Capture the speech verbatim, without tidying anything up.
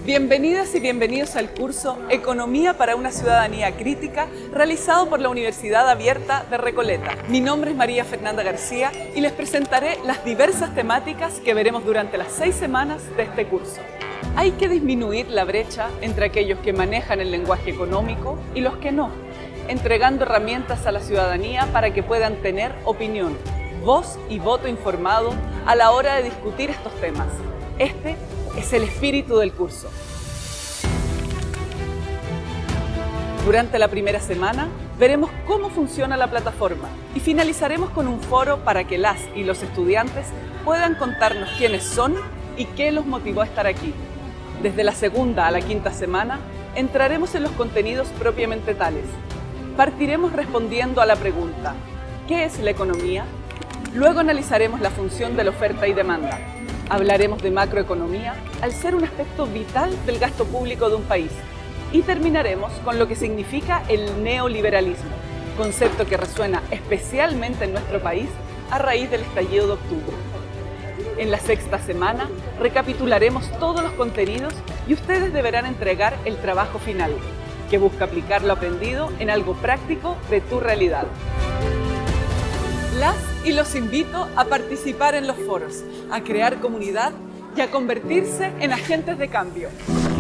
Bienvenidas y bienvenidos al curso Economía para una ciudadanía crítica, realizado por la Universidad Abierta de Recoleta. Mi nombre es María Fernanda García y les presentaré las diversas temáticas que veremos durante las seis semanas de este curso. Hay que disminuir la brecha entre aquellos que manejan el lenguaje económico y los que no, entregando herramientas a la ciudadanía para que puedan tener opinión, voz y voto informado a la hora de discutir estos temas. Este es el espíritu del curso. Durante la primera semana veremos cómo funciona la plataforma y finalizaremos con un foro para que las y los estudiantes puedan contarnos quiénes son y qué los motivó a estar aquí. Desde la segunda a la quinta semana entraremos en los contenidos propiamente tales. Partiremos respondiendo a la pregunta ¿qué es la economía? Luego analizaremos la función de la oferta y demanda. Hablaremos de macroeconomía al ser un aspecto vital del gasto público de un país. Y terminaremos con lo que significa el neoliberalismo, concepto que resuena especialmente en nuestro país a raíz del estallido de octubre. En la sexta semana recapitularemos todos los contenidos y ustedes deberán entregar el trabajo final, que busca aplicar lo aprendido en algo práctico de tu realidad. Las y los invito a participar en los foros, a crear comunidad y a convertirse en agentes de cambio.